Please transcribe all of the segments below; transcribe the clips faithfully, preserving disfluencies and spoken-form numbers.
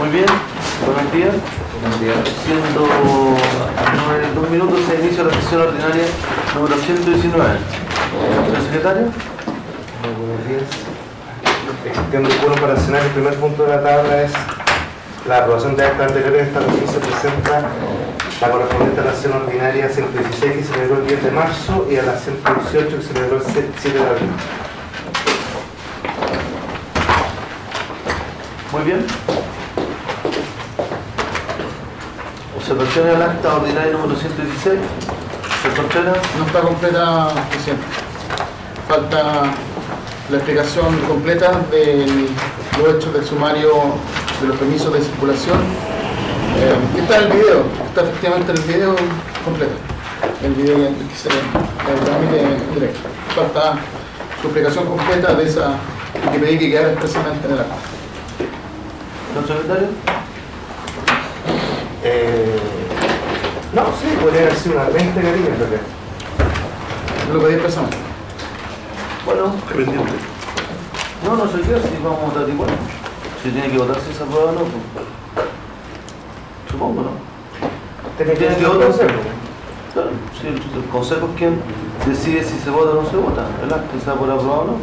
Muy bien, buenos días. Buenos días. Siendo nueve, dos minutos se inicia la sesión ordinaria número ciento diecinueve. Señor secretario. Muy buenos días. Gestión del Cuerpo Operacional, el primer punto de la tabla es la aprobación de actas anteriores. Esta resolución se presenta la correspondiente a la sesión ordinaria ciento dieciséis que se celebró el diez de marzo y a la ciento dieciocho que se celebró el siete de abril. Muy bien. Observaciones al acta ordinaria número ciento dieciséis. ¿Se Contreras? No está completa, presidente. Falta la explicación completa de los hechos del sumario de los permisos de circulación. Eh, está el video, está efectivamente el video completo. El video que se transmite en directo. Falta su explicación completa de esa que pedí que quedara expresamente en el acta. ¿Señor secretario? Eh, no, sí, podría haber sido una veinte cariños en realidad. Lo pedí expresamente. Bueno, Pendiente. no, no sé qué, si vamos a votar igual. Si tiene que votarse esa prueba, no. Pues. Supongo, ¿no? Tiene Tiene que que votarse. votarse. Claro, si el, el consejo es quien decide si se vota o no se vota, ¿verdad? Que sea por aprobado o no.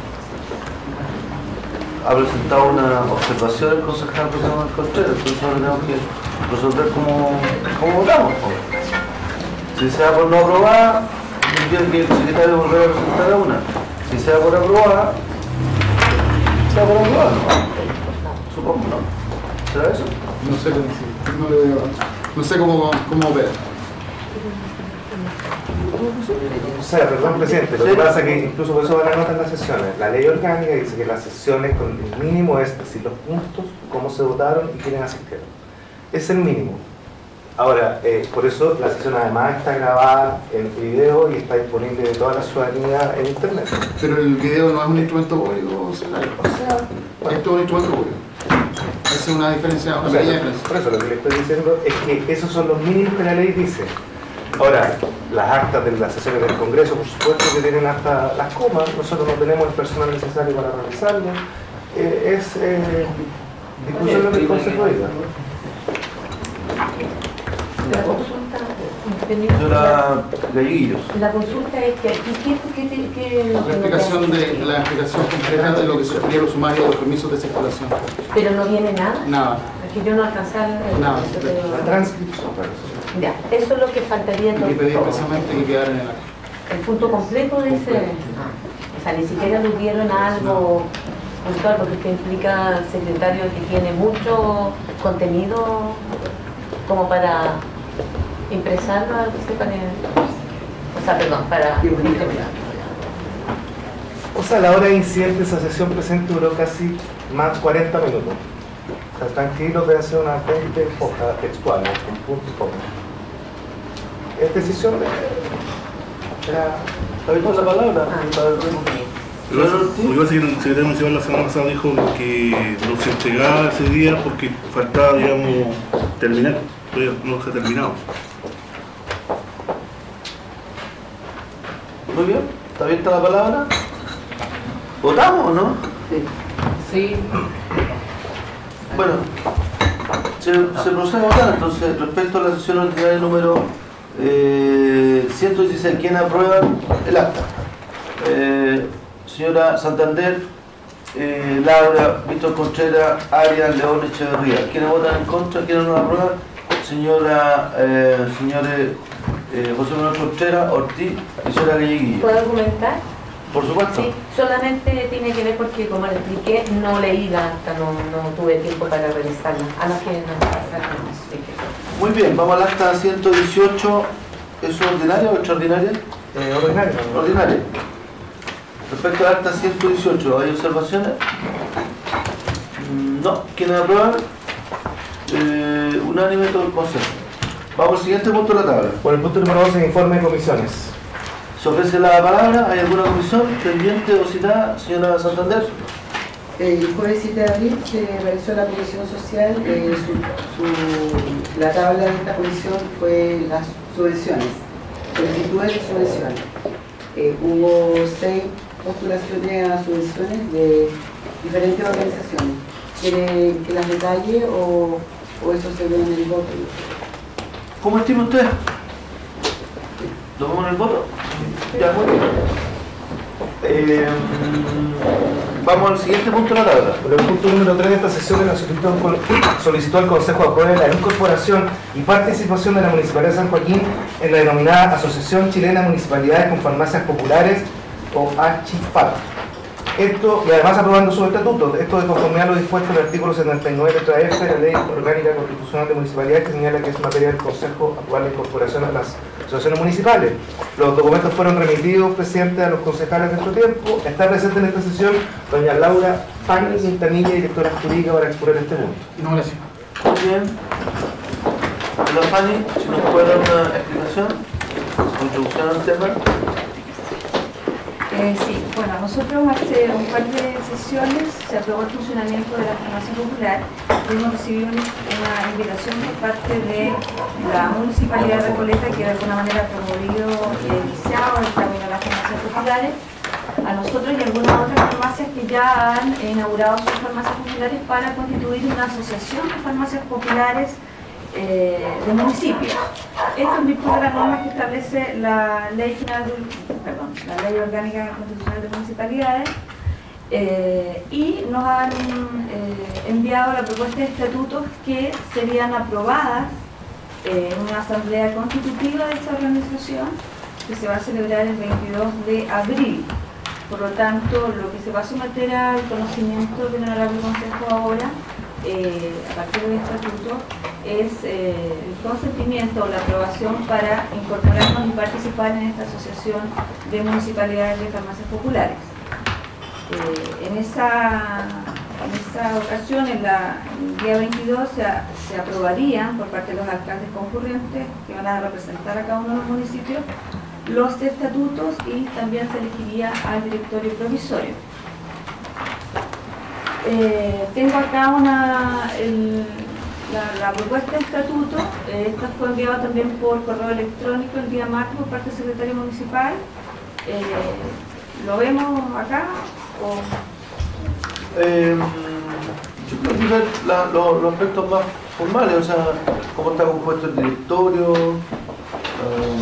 Ha presentado una observación el concejal José Manuel Contreras, entonces ahora tenemos que resolver cómo, cómo votamos. Si sea por no aprobada, tiene que el secretario volver a presentar a una. Si sea por aprobada, sea por aprobada, ¿no? Supongo, ¿no? ¿Será eso? No sé cómo, no le veo, no sé cómo, cómo opera. O sea, perdón, presidente, lo que pasa es que incluso por eso van a notar las sesiones. La ley orgánica dice que las sesiones con el mínimo es decir los puntos, cómo se votaron y quiénes asistieron. Es el mínimo. Ahora, eh, por eso la sesión además está grabada en video y está disponible de toda la ciudadanía en internet. Pero el video no es un instrumento público, o sea, Bueno, esto es un instrumento público. Esa es una diferencia, una o sea, pequeña diferencia. por eso lo que le estoy diciendo es que esos son los mínimos que la ley dice. Ahora, las actas de las sesiones del Congreso, por supuesto que tienen hasta las comas, nosotros no tenemos el personal necesario para realizarlo. Eh, es eh, discusión del Consejo diga. La consulta, Señora Galleguillos. la consulta es que aquí, ¿qué, qué, qué, qué es lo La que no explicación, te- de, la explicación completa de lo que sugería los sumarios de los permisos de circulación. Pero no viene nada, Nada, es que yo no alcancé a... Nada. La transcripción, claro. Ya, eso es lo que faltaría y entonces. pedí expresamente que quedara en el acta. El punto completo dice... Ah, o sea, ni siquiera le dieron algo puntual, porque esto implica el secretario que tiene mucho contenido como para impresarlo al que sepan en... O sea, perdón, para implementarlo. O sea, la hora de incidente de esa sesión presente duró casi más de cuarenta minutos. O sea, tranquilo, debe ser unas veinte hojas textuales, con punto y coma. Es decisión de... Era... ¿Habéis la palabra? Ah. Lo que pasa es que el secretario municipal la semana pasada dijo que no se entregaba ese día porque faltaba, digamos, terminar. Todavía no se ha terminado. Muy bien, ¿está abierta la palabra? ¿Votamos o no? Sí. Bueno, se, se procede a votar entonces respecto a la sesión ordinaria número eh, ciento dieciséis. ¿Quién aprueba el acta? Eh, señora Santander, eh, Laura, Víctor Contreras, Arias, León, Echeverría. ¿Quiénes votan en contra? ¿Quiénes no aprueban? Señora, eh, señores eh, José Manuel Contreras, Ortiz y señora Galleguillo. ¿Puedo argumentar? Por supuesto. Sí, solamente tiene que ver porque, como le expliqué, no leí la acta, no, no tuve tiempo para revisarla. A las que no. Muy bien, vamos al acta ciento dieciocho. ¿Es ordinaria o extraordinaria? Eh, ordinario, ¿no? Ordinaria. Respecto al acta ciento dieciocho, ¿hay observaciones? Mm, No. ¿Quiénes aprueban? Eh, unánime todo el consejo. Vamos al siguiente punto de la tabla. Por el punto número doce, informe de comisiones. Se ofrece la palabra. ¿Hay alguna comisión pendiente o citada? Señora Santander. El jueves siete de abril se realizó la comisión social. Eh, su, su, la tabla de esta comisión fue las subvenciones, solicitudes de subvenciones. Eh, hubo seis postulaciones a subvenciones de diferentes organizaciones. ¿Quiere que las detalle o, o eso se ve en el voto? ¿Cómo estima usted? ¿Lo vemos en el voto? Ya, muy bien. Eh, vamos al siguiente punto de la tabla. Pero el punto número tres de esta sesión la solicitó, solicitó al Consejo de apruebe la incorporación y participación de la Municipalidad de San Joaquín en la denominada Asociación Chilena de Municipalidades con Farmacias Populares, o ACHIFAP. Esto, y además aprobando su estatuto, esto de conformidad a lo dispuesto en el artículo setenta y nueve letra F de la Ley Orgánica Constitucional de Municipalidades, que señala que es materia del Consejo aprobar la incorporación a las asociaciones municipales. Los documentos fueron remitidos, presidente, a los concejales de nuestro tiempo. Está presente en esta sesión doña Laura Fanny Quintanilla, directora jurídica, para exponer este punto. No, gracias. Muy bien. Hola Fanny, si nos puede dar una explicación, introducción al tema. Eh, sí, bueno, nosotros hace un par de sesiones se aprobó el funcionamiento de la farmacia popular. Hemos recibido una invitación por parte de la Municipalidad de Recoleta, que de alguna manera ha promovido y ha iniciado el camino de las farmacias populares, a nosotros y algunas otras farmacias que ya han inaugurado sus farmacias populares, para constituir una asociación de farmacias populares Eh, de municipios. Esto en virtud de las normas que establece la Ley General de, perdón, la Ley Orgánica Constitucional de Municipalidades, eh, y nos han eh, enviado la propuesta de estatutos que serían aprobadas eh, en una asamblea constitutiva de esta organización, que se va a celebrar el veintidós de abril. Por lo tanto, lo que se va a someter al conocimiento del Honorable Consejo ahora, Eh, a partir del estatuto, es eh, el consentimiento o la aprobación para incorporarnos y participar en esta asociación de municipalidades de farmacias populares. Eh, en, esa, en esa ocasión, en la, el día veintidós, se, se aprobarían por parte de los alcaldes concurrentes, que van a representar a cada uno de los municipios, los estatutos, y también se elegiría al directorio provisorio. Eh, tengo acá una, el, la, la propuesta de estatuto. Eh, esta fue enviada también por correo electrónico el día martes por parte del secretario municipal. Eh, ¿Lo vemos acá? O... Eh, yo creo que la, lo, los aspectos más formales, o sea, cómo está compuesto el directorio, eh,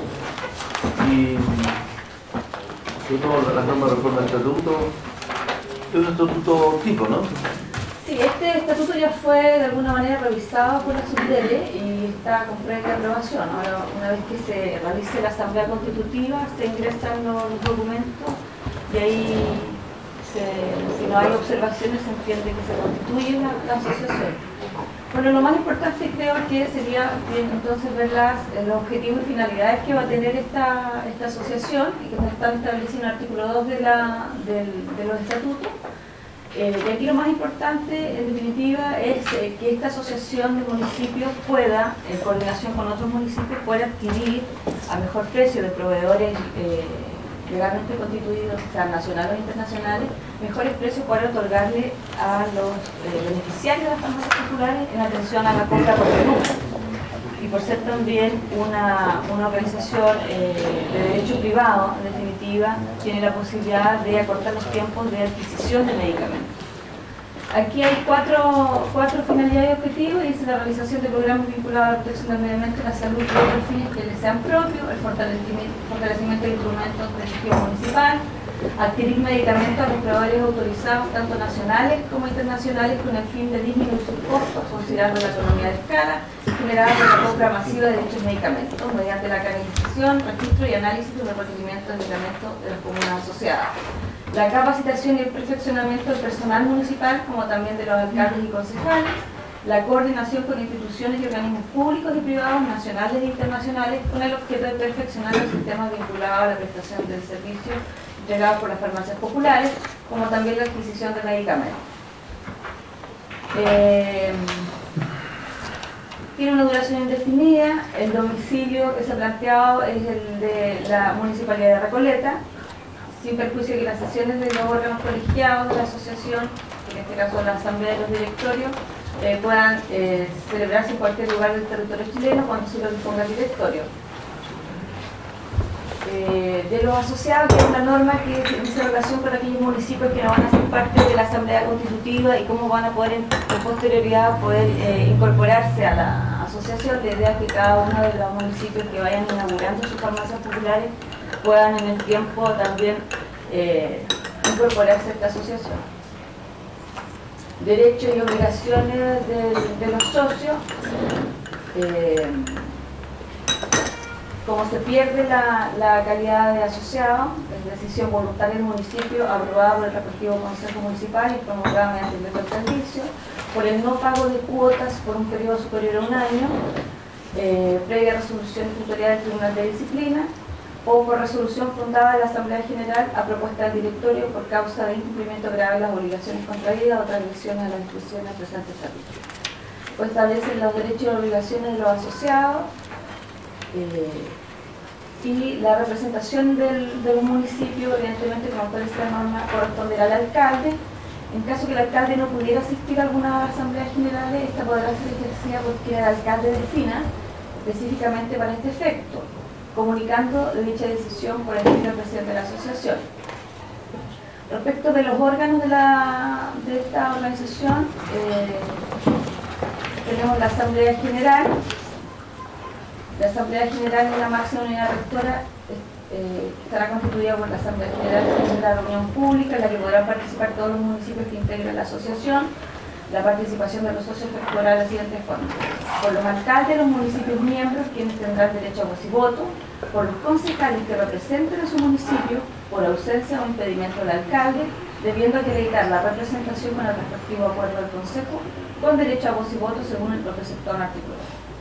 y sobre todo las normas de reforma del estatuto. Es un estatuto tipo, ¿no? Sí, este estatuto ya fue de alguna manera revisado por la Subdele y está con previa aprobación. Ahora, una vez que se realice la asamblea constitutiva, se ingresan los, los documentos y ahí, se, si no hay observaciones, se entiende que se constituye la, la asociación. Bueno, lo más importante creo que sería bien, entonces ver las, los objetivos y finalidades que va a tener esta, esta asociación, y que están establecidos en el artículo dos de, la, del, de los estatutos. Eh, y aquí lo más importante, en definitiva, es eh, que esta asociación de municipios pueda, en coordinación con otros municipios, pueda adquirir a mejor precio de proveedores eh, legalmente constituidos, sean nacionales o internacionales, mejores precios para otorgarle a los eh, beneficiarios de las farmacias populares en atención a la compra por producto. Y por ser también una, una organización eh, de derecho privado, en definitiva, tiene la posibilidad de acortar los tiempos de adquisición de medicamentos. Aquí hay cuatro, cuatro finalidades y objetivos, y es la realización de programas vinculados a la protección del medio ambiente, la salud y otros fines que les sean propios, el fortalecimiento, fortalecimiento de instrumentos de gestión municipal, adquirir medicamentos a los proveedores autorizados, tanto nacionales como internacionales, con el fin de disminuir sus costos, considerando la economía de escala generada por la compra masiva de dichos medicamentos, mediante la canalización, registro y análisis de los requerimientos de medicamentos de las comunas asociadas. La capacitación y el perfeccionamiento del personal municipal, como también de los alcaldes y concejales, la coordinación con instituciones y organismos públicos y privados, nacionales e internacionales, con el objeto de perfeccionar los sistemas vinculados a la prestación del servicio entregados por las farmacias populares, como también la adquisición de medicamentos. Eh, tiene una duración indefinida. El domicilio que se ha planteado es el de la Municipalidad de Recoleta, sin perjuicio de que las sesiones de los órganos colegiados de la asociación, en este caso la asamblea de los directorios, eh, puedan eh, celebrarse en cualquier lugar del territorio chileno cuando se lo disponga el directorio. eh, de los asociados, que es una norma que dice relación con aquellos municipios que no van a ser parte de la Asamblea Constitutiva y cómo van a poder en, en posterioridad poder eh, incorporarse a la asociación. La idea es que cada uno de los municipios que vayan inaugurando sus farmacias populares puedan en el tiempo también eh, incorporarse a esta asociación. Derechos y obligaciones de, de los socios. Eh, Como se pierde la, la calidad de asociado, es decisión voluntaria del municipio aprobada por el respectivo Consejo Municipal y promulgada mediante el decreto del servicio, por el no pago de cuotas por un periodo superior a un año, eh, previa resolución tutorial del Tribunal de Disciplina, o por resolución fundada de la Asamblea General a propuesta del directorio por causa de incumplimiento grave de las obligaciones contraídas o transgresiones a las instrucciones del presente estatuto. Pues establecen los derechos y obligaciones de los asociados. Eh, y la representación del, del municipio, evidentemente, como establece la norma, corresponderá al alcalde. En caso que el alcalde no pudiera asistir a alguna asamblea general, esta podrá ser ejercida porque el alcalde defina específicamente para este efecto, comunicando dicha decisión por el del presidente de la asociación. Respecto de los órganos de, la, de esta organización, eh, tenemos la Asamblea General. La Asamblea General es la máxima unidad rectora, eh, estará constituida por la Asamblea General de la reunión pública en la que podrán participar todos los municipios que integran la asociación. La participación de los socios efectuará de la siguiente forma: por los alcaldes de los municipios miembros, quienes tendrán derecho a voz y voto; por los concejales que representen a su municipio por ausencia o impedimento del alcalde, debiendo acreditar la representación con el respectivo acuerdo del Consejo, con derecho a voz y voto según el precepto artículo.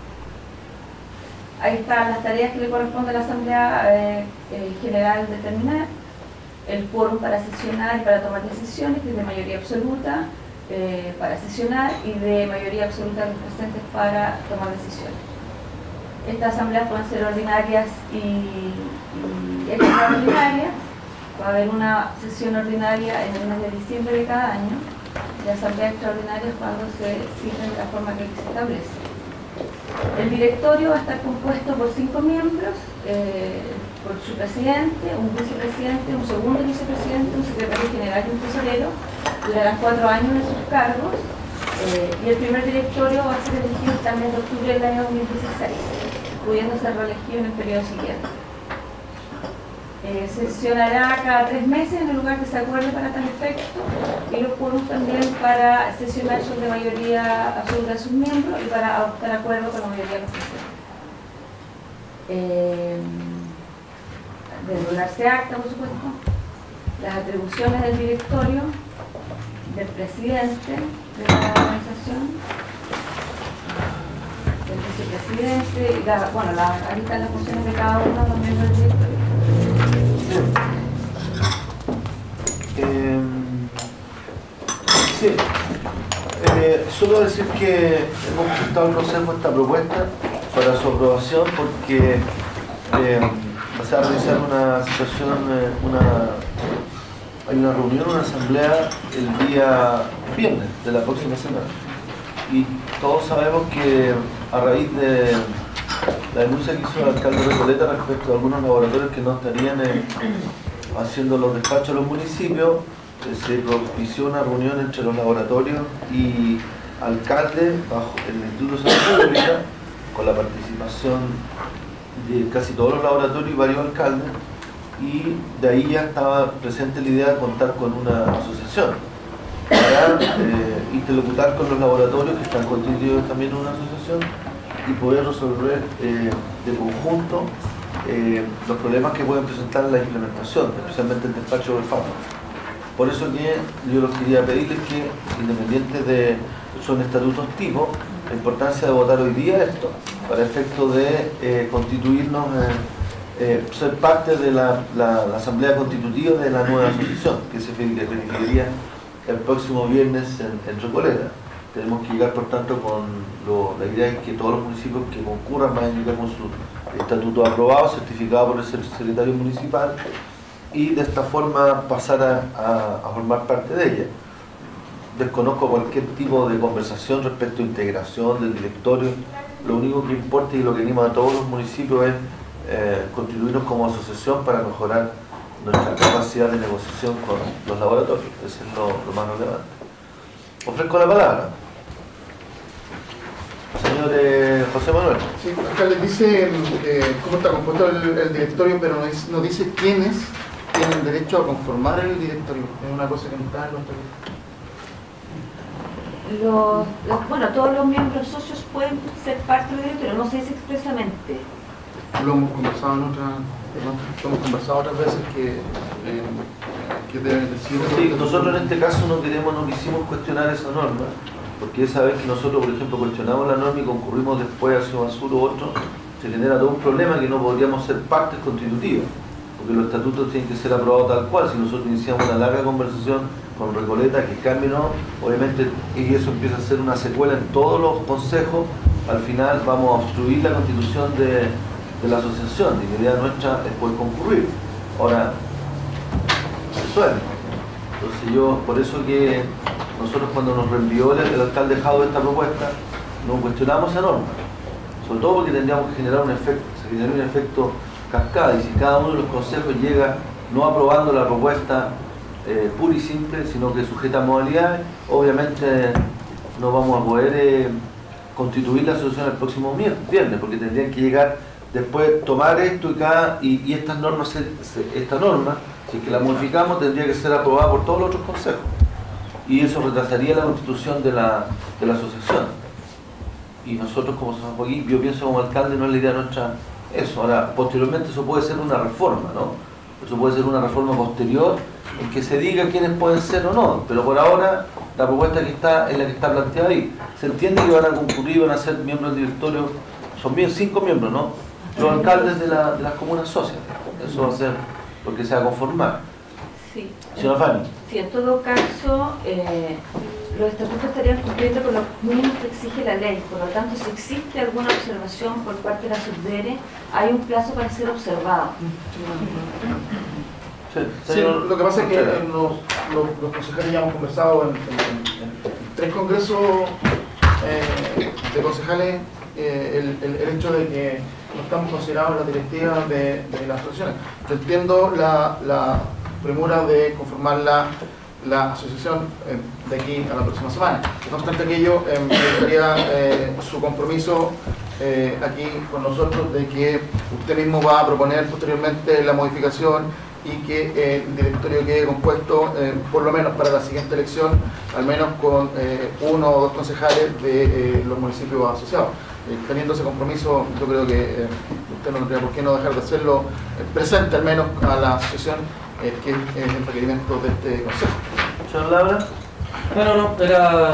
Ahí están las tareas que le corresponde a la Asamblea eh, eh, General determinar: el quórum para sesionar y para tomar decisiones, que es de mayoría absoluta eh, para sesionar y de mayoría absoluta de los presentes para tomar decisiones. Estas asambleas pueden ser ordinarias y, y extraordinarias. Va a haber una sesión ordinaria en el mes de diciembre de cada año y asambleas extraordinarias cuando se citen de la forma que se establece. El directorio va a estar compuesto por cinco miembros, eh, por su presidente, un vicepresidente, un segundo vicepresidente, un secretario general y un tesorero. Durarán cuatro años en sus cargos eh, y el primer directorio va a ser elegido hasta el mes de octubre del año dos mil dieciséis, pudiendo ser reelegido en el periodo siguiente. Eh, sesionará cada tres meses en el lugar que se acuerde para tal efecto, y los quórums también para sesionar son de mayoría absoluta de sus miembros y para adoptar acuerdo con la mayoría de los presentes. Eh, desdoblarse acta, por supuesto, las atribuciones del directorio, del presidente de la organización, del vicepresidente, y la, bueno, la, ahí están las funciones de cada uno de los miembros del directorio. Eh, sí, eh, solo decir que hemos presentado al Consejo esta propuesta para su aprobación porque eh, se va a realizar una situación, eh, una, hay una reunión, una asamblea el día viernes de la próxima semana, y todos sabemos que a raíz de la denuncia que hizo el alcalde de Recoleta respecto a algunos laboratorios que no estarían eh, haciendo los despachos de los municipios, eh, se propició una reunión entre los laboratorios y alcalde bajo el Instituto de Salud Pública, con la participación de casi todos los laboratorios y varios alcaldes, y de ahí ya estaba presente la idea de contar con una asociación para eh, interlocutar con los laboratorios que están constituidos también en una asociación y poder resolver eh, de conjunto eh, los problemas que pueden presentar en la implementación, especialmente el despacho del fármaco. Por eso que yo los quería pedirles que, independiente de son estatutos tipo, la importancia de votar hoy día esto, para efecto de eh, constituirnos, eh, eh, ser parte de la, la, la asamblea constitutiva de la nueva asociación, que se verificaría el próximo viernes en, en Recoleta. Tenemos que llegar, por tanto, con lo, la idea es que todos los municipios que concurran van a llegar con su estatuto aprobado, certificado por el secretario municipal, y de esta forma pasar a, a, a formar parte de ella. Desconozco cualquier tipo de conversación respecto a integración del directorio. Lo único que importa y lo que anima a todos los municipios es eh, constituirnos como asociación para mejorar nuestra capacidad de negociación con los laboratorios. Eso es lo, lo más relevante. Ofrezco la palabra. Señor eh, José Manuel. Sí, alcalde, dice eh, cómo está compuesto el, el directorio, pero no dice, no dice quiénes tienen derecho a conformar el directorio. Es una cosa que no está en los Los, los- bueno, todos los miembros socios pueden ser parte del directorio, no se dice expresamente. Lo hemos conversado en otras, perdón, lo hemos conversado otras veces que, eh, que deben decir. Sí, nosotros en este caso no queremos, no quisimos cuestionar esa norma, porque esa vez que nosotros, por ejemplo, cuestionamos la norma y concurrimos después hacia Basur u otro, se genera todo un problema que no podríamos ser partes constitutivas, porque los estatutos tienen que ser aprobados tal cual. Si nosotros iniciamos una larga conversación con Recoleta, que cambie no, obviamente, y eso empieza a ser una secuela en todos los consejos, al final vamos a obstruir la constitución de, de la asociación, y la idea nuestra es poder concurrir. Ahora, eso es. Entonces yo, por eso que nosotros cuando nos reenvió el, el alcalde Jado esta propuesta, no cuestionamos esa norma, sobre todo porque tendríamos que generar un efecto, se generaría un efecto cascada, y si cada uno de los consejos llega no aprobando la propuesta eh, pura y simple, sino que sujeta a modalidades, obviamente no vamos a poder eh, constituir la asociación el próximo viernes, porque tendrían que llegar después, tomar esto y cada, y, y estas normas, se, se, esta norma, si es que la modificamos, tendría que ser aprobada por todos los otros consejos, y eso retrasaría la constitución de la, de la asociación. Y nosotros como San Joaquín, yo pienso como alcalde, no es la idea nuestra eso. Ahora, posteriormente eso puede ser una reforma, ¿no? Eso puede ser una reforma posterior en que se diga quiénes pueden ser o no, pero por ahora la propuesta que está es la que está planteada ahí. Se entiende que van a concurrir, van a ser miembros del directorio, son bien cinco miembros, ¿no? Los alcaldes de, la, de las comunas socias. Eso va a ser porque se va a conformar. Sí. Señora Fanny. Sí, en todo caso, eh, los estatutos estarían cumpliendo con los mínimos que exige la ley. Por lo tanto, si existe alguna observación por parte de la Subdere, hay un plazo para ser observado. Sí, Sí, señor, lo que pasa es que Contreras. en los, los, los concejales ya hemos conversado en, en- en- en tres congresos eh, de concejales eh, el, el, el hecho de que no estamos considerados en la directiva de, de las asociaciones. Yo entiendo la, la premura de conformar la, la asociación eh, de aquí a la próxima semana. No obstante aquello, eh, me gustaría eh, su compromiso eh, aquí con nosotros de que usted mismo va a proponer posteriormente la modificación y que eh, el directorio quede compuesto, eh, por lo menos para la siguiente elección, al menos con eh, uno o dos concejales de eh, los municipios asociados. Eh, teniendo ese compromiso, yo creo que eh, usted no tendría por qué no dejar de hacerlo eh, presente al menos a la asociación, eh, que es eh, el requerimiento de este consejo. Señor Labra. No, no, no, era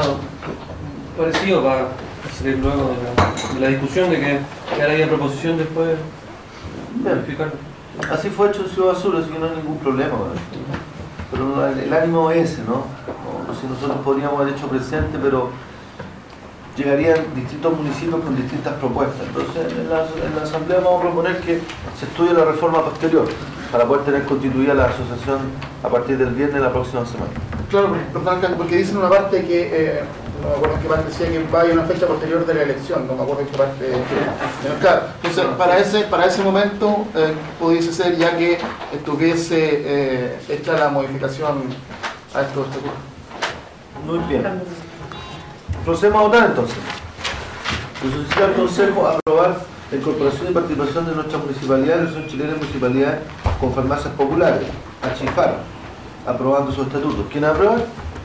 parecido para salir luego de la, de la discusión de que, que ahora había proposición después Bien. verificarlo. Así fue hecho en Ciudad Azul, así que no hay ningún problema con eso. Pero el, el ánimo es ese, ¿no? No, si nosotros podríamos haber hecho presente, pero llegarían distintos municipios con distintas propuestas. Entonces, en la, en la asamblea vamos a proponer que se estudie la reforma posterior para poder tener constituida la asociación a partir del viernes de la próxima semana. Claro, perdón, alcalde, porque dicen una parte que, eh, no me acuerdo en qué parte decía que va a haber una fecha posterior de la elección, no me acuerdo en qué parte. Eh, claro, entonces para ese, para ese momento eh, pudiese ser ya que estuviese eh, hecha la modificación a estos estatutos. Muy bien. Procedemos a votar entonces. Se solicita al Consejo aprobar la incorporación y participación de nuestra municipalidad, la Asociación Chilena de Municipalidades con Farmacias Populares, Achifar, aprobando sus estatutos. ¿Quién aprueba?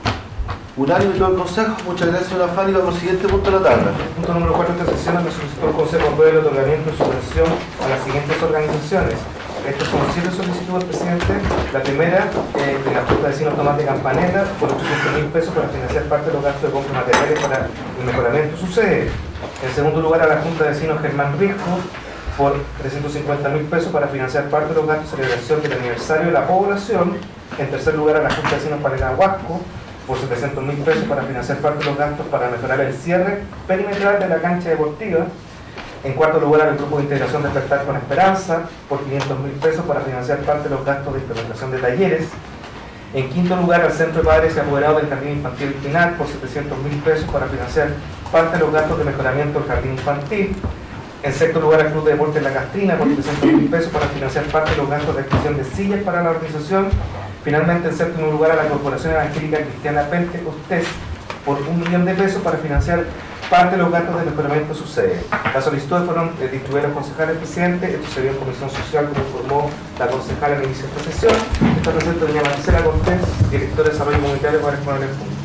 Unánime todo el Consejo. Muchas gracias, señora Fanny. Vamos al siguiente punto de la tabla. Punto número cuatro de esta sesión, que solicitó el Consejo apruebe el otorgamiento de subvención a las siguientes organizaciones. Estas son siete solicitudes, presidente. La primera, eh, de la Junta de Vecinos Tomás de Campanella, por ochocientos mil pesos para financiar parte de los gastos de compra de materiales para el mejoramiento de su sede. En segundo lugar, a la Junta de Vecinos Germán Risco, por trescientos cincuenta mil pesos para financiar parte de los gastos de celebración del aniversario de la población. En tercer lugar, a la Junta de Vecinos Pareja Huasco, por setecientos mil pesos para financiar parte de los gastos para mejorar el cierre perimetral de la cancha deportiva. En cuarto lugar, al Grupo de Integración Despertar con Esperanza, por quinientos mil pesos para financiar parte de los gastos de implementación de talleres. En quinto lugar, al Centro de Padres y Apoderados del Jardín Infantil Final, por setecientos mil pesos para financiar parte de los gastos de mejoramiento del jardín infantil. En sexto lugar, el Club de Deportes La Castrina por trescientos mil pesos para financiar parte de los gastos de adquisición de sillas para la organización. Finalmente, en séptimo lugar, a la Corporación Evangélica Cristiana Pentecostés por un millón de pesos para financiar parte de los gastos de mejoramiento de su sede. Las solicitudes fueron eh, distribuidas a los concejales presidentes. Esto se vio en comisión social, como informó la concejala en el inicio de esta sesión. Está presente doña Marcela Cortés, directora de Desarrollo Comunitario, para exponer el punto.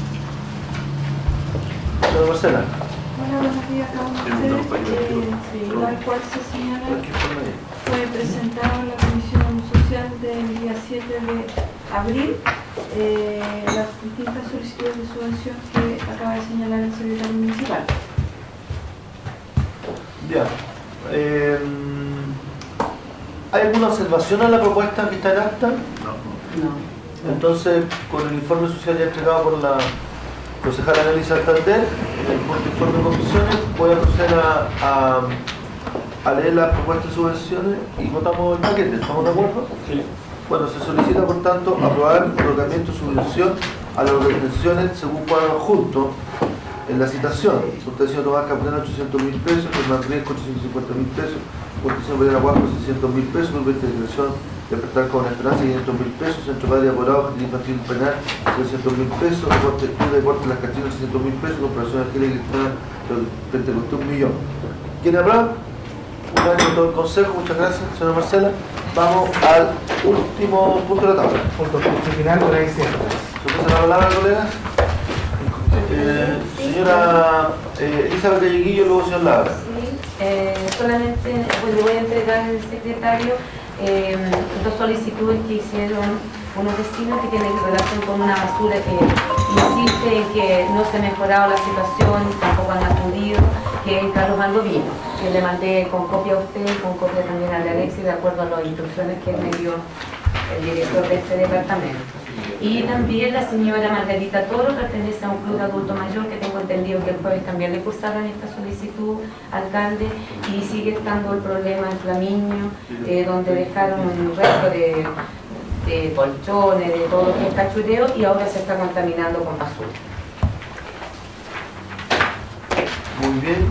Señora Marcela. Hola, buenos días a todos ustedes. Eh, tal cual se señala, fue presentado en la Comisión Social del día siete de abril eh, las distintas solicitudes de subvención que acaba de señalar el secretario municipal. Ya. Eh, ¿Hay alguna observación a la propuesta que está en acta? No. No. Entonces, con el informe social ya entregado por la concejala Annalisa Alcalder, el informe de comisiones, voy a proceder a, a, a leer las propuestas de subvenciones y votamos el paquete. ¿Estamos de acuerdo? Sí. Bueno, se solicita, por tanto, aprobar el otorgamiento de subvención a las organizaciones según cuadro adjunto en la citación. Subvención Tomás Campana, ochocientos mil pesos, Germán Riesco, ochocientos cincuenta mil pesos, Fundación Pereira Guapo, seiscientos mil pesos, Grupo de Integración de Despertar con Esperanza, quinientos mil pesos, Centro Padre Aporado, Jardín Infantil Penal, trescientos mil pesos, Deporte, Club de Deportes Las Cachinas, seiscientos mil pesos, Corporación Angélica Cristiana, Pentecostés, un millón. ¿Quién habrá? Un año todo el consejo, muchas gracias, señora Marcela. Vamos al último punto de la tabla. Punto final de la diciembre. ¿Se la palabra, colegas? Eh, señora eh, Elizabeth Galleguillo, luego señor Labra. Sí, eh, solamente pues, le voy a entregar al secretario eh, dos solicitudes que hicieron unos vecinos que tienen relación con una basura que insiste en que no se ha mejorado la situación, tampoco han acudido, que es Carlos Maldovino, que le mandé con copia a usted y con copia también a la Alexis, de acuerdo a las instrucciones que me dio el director de este departamento. Y también la señora Margarita Toro pertenece a un club de adulto mayor que tengo entendido que el jueves también le cursaron esta solicitud, alcalde, y sigue estando el problema en Flamiño, eh, donde dejaron un resto de, de colchones, de todo lo que es cachureo, y ahora se está contaminando con basura. Muy bien.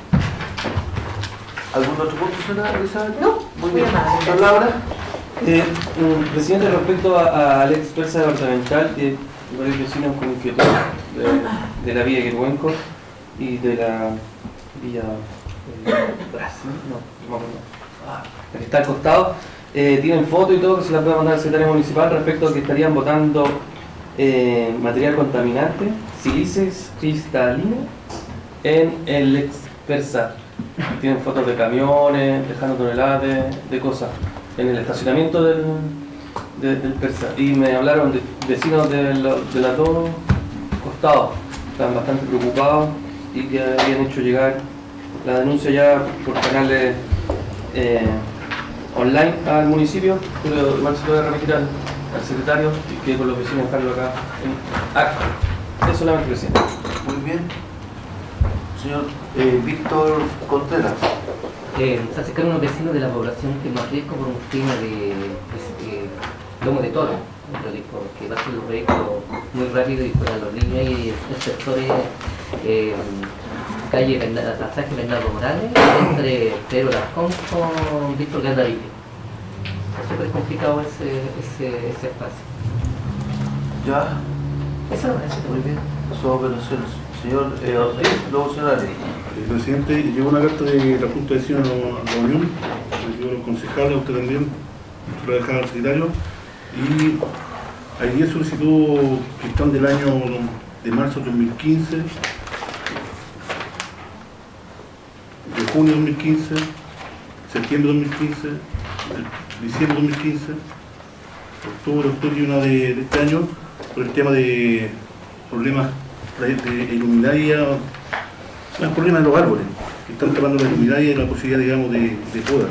¿Algún otro punto, señora Elizabeth? No, muy bien. amable. Señor Labra. Eh, um, presidente, respecto a, a la expersa departamental de varios vecinos con inquietud de, de la villa Quirhuenco y de la villa eh, Brasil, no, no me acuerdo, ah, la que está al costado, eh, tienen fotos y todo que se las voy a mandar al secretario municipal respecto a que estarían botando eh, material contaminante, sílices cristalinos en el expersa. Tienen fotos de camiones, dejando toneladas de, de cosas en el estacionamiento del, de, del Persa, y me hablaron de vecinos de, lo, de los dos costados, estaban bastante preocupados y que habían hecho llegar la denuncia ya por canales eh, online al municipio, pero igual se lo voy a remitir al, al secretario y que con los vecinos dejarlo acá en acta. Es solamente presidente. Muy bien. Señor eh, Víctor Contreras. Eh, se acercaron unos vecinos de la población que es más riesgo por un tema de, de, de lomo de toro, porque va a ser un proyecto muy rápido y para los niños y el sector es eh, calle pasaje Bernardo Morales, entre Pedro Larcón con Víctor Gandaville. Es súper complicado ese, ese, ese espacio. Ya. Eso lo parece muy bien. Son operaciones. Señor eh, Ortiz, luego señor Ari. El presidente, llegó una carta de la Junta de Vecinos a la Unión, llegó a los concejales, a usted también, se lo dejan al secretario, y hay diez solicitudes que están del año de marzo de dos mil quince, de junio de dos mil quince, septiembre de dos mil quince, diciembre de dos mil quince, octubre, octubre y una de, de este año, por el tema de problemas de iluminaria, los problemas de los árboles, que están tapando la iluminaria y la posibilidad, digamos, de, de poda.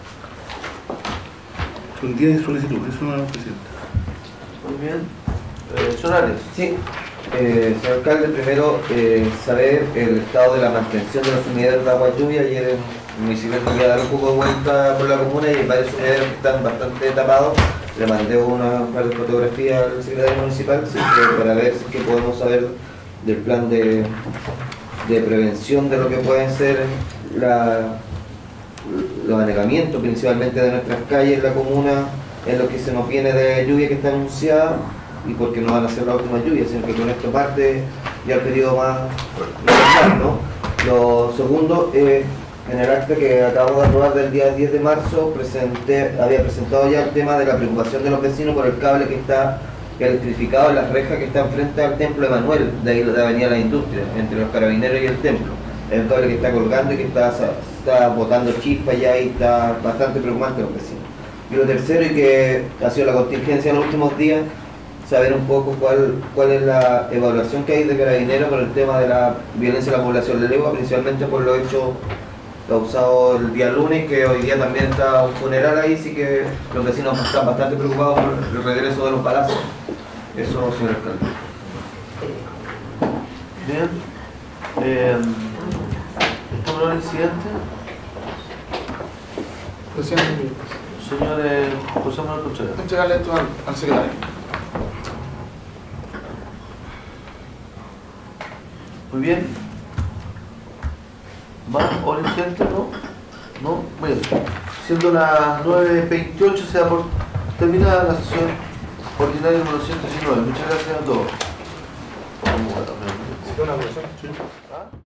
Son diez solicitudes, eso no es presidente. Muy bien. Eh, Solari. Sí. Eh, señor alcalde, primero eh, saber el estado de la mantención de los sumideros de agua lluvia. Ayer en el municipio me voy a dar un poco de vuelta por la comuna y hay varios sumideros que están bastante tapados. Le mandé una par de fotografías al secretario municipal, así que para ver si que podemos saber del plan de, de prevención de lo que pueden ser la, los anegamientos principalmente de nuestras calles en la comuna, en lo que se nos viene de lluvia que está anunciada y porque no van a ser las últimas lluvias, sino que con esto parte ya el periodo más normal, ¿no? Lo segundo, eh, en el acta que acabamos de aprobar del día diez de marzo, presenté, había presentado ya el tema de la preocupación de los vecinos por el cable que está electrificado en las rejas que están frente al templo de Manuel, de ahí de la Avenida La Industria, entre los Carabineros y el templo. Es un cable que está colgando y que está, está botando chispas ya y está bastante preocupante a los vecinos. Y lo tercero, y que ha sido la contingencia en los últimos días, saber un poco cuál, cuál es la evaluación que hay de Carabineros por el tema de la violencia en la población de Legua, principalmente por los hechos causados el día lunes, que hoy día también está un funeral ahí, sí que los vecinos están bastante preocupados por el regreso de los balazos. Eso, señor alcalde. Bien. Eh, ¿Estamos en el incidente? Presidente, Señor eh, José Manuel Contreras. entregarle esto al, al secretario. Muy bien. ¿Va? ¿O el incidente? ¿No? ¿No? Muy bien. Siendo las nueve veintiocho, se da por terminada la sesión ordinaria número ciento diecinueve. Muchas gracias a todos. Vamos a ver. ¿Sí, una cosa? ¿Ah?